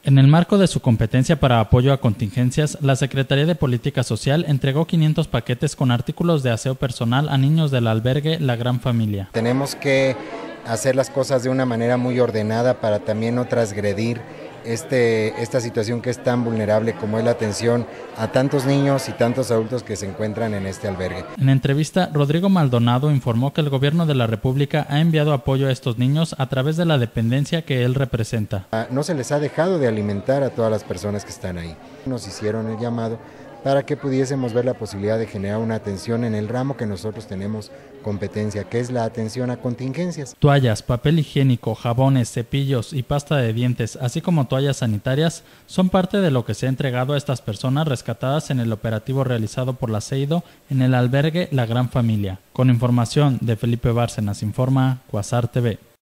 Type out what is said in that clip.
En el marco de su competencia para apoyo a contingencias, la Secretaría de Política Social entregó 500 paquetes con artículos de aseo personal a niños del albergue La Gran Familia. Tenemos que hacer las cosas de una manera muy ordenada para también no transgredir esta situación que es tan vulnerable como es la atención a tantos niños y tantos adultos que se encuentran en este albergue. En entrevista, Rodrigo Maldonado informó que el gobierno de la República ha enviado apoyo a estos niños a través de la dependencia que él representa. No se les ha dejado de alimentar a todas las personas que están ahí. Nos hicieron el llamado para que pudiésemos ver la posibilidad de generar una atención en el ramo que nosotros tenemos competencia, que es la atención a contingencias. Toallas, papel higiénico, jabones, cepillos y pasta de dientes, así como toallas sanitarias, son parte de lo que se ha entregado a estas personas rescatadas en el operativo realizado por la CEIDO en el albergue La Gran Familia. Con información de Felipe Bárcenas, informa Cuasar TV.